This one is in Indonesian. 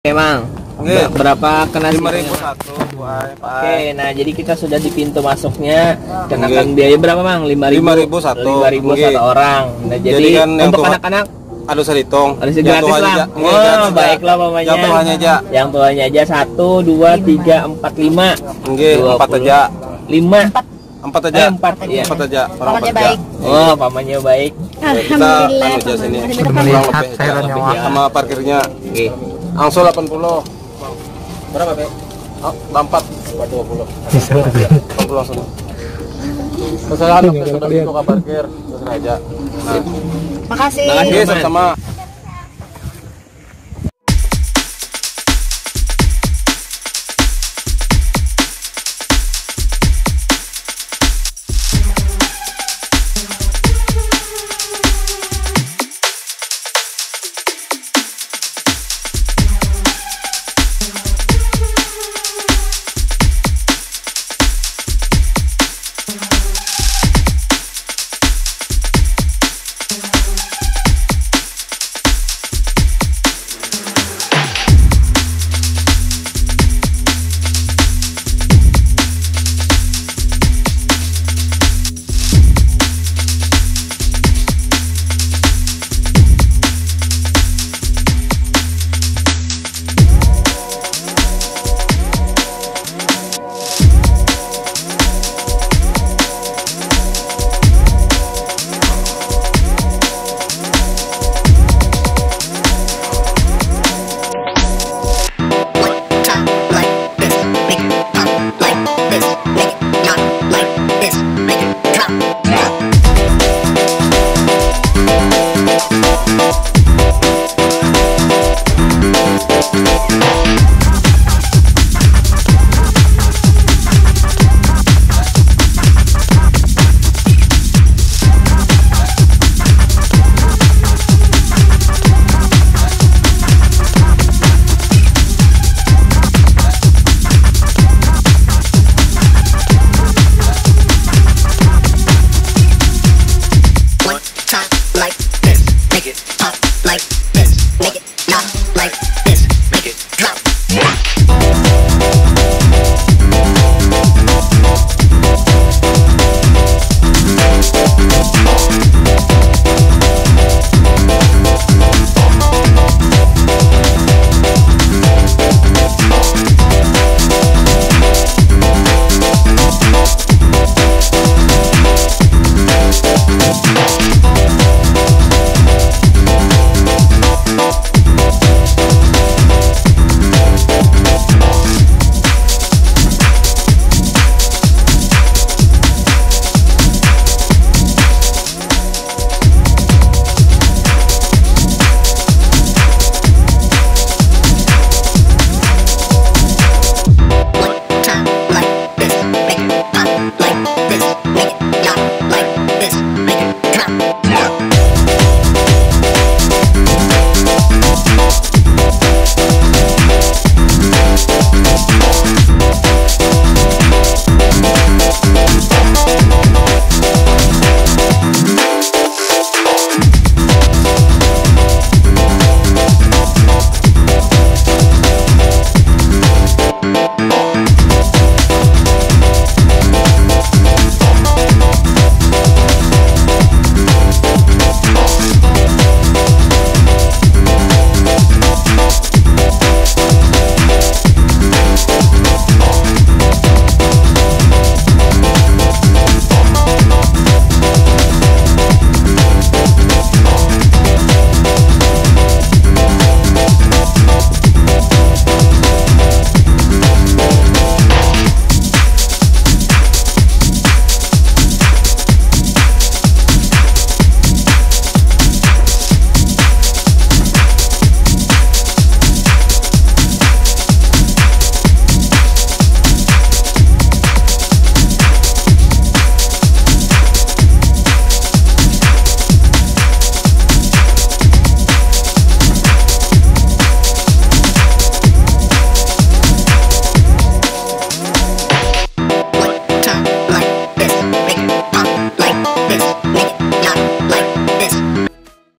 Emang berapa kena 5.001 Oke, nah jadi kita sudah di pintu masuknya. Kenakan biaya berapa, Mang? 5.000 satu orang. Nah, jadi kan untuk anak-anak ada sehitung. Ada gratis lah. Oh, baiklah mamanya. Yang tuanya aja. Yang tuanya aja 1 2 3 4 5. Nggih, 4 aja. 5. 4 aja. 4 ya. 4 aja. Pamannya baik. Oh, pamannya baik. Alhamdulillah. Kita sini. Ya. Sama parkirnya. Oke. Langsung 80. Berapa, Be? Oh, 4 20. 80 langsung. Kesalahan sudah dibuka parkir, terus aja. Nah. Makasih. Makasih sama-sama.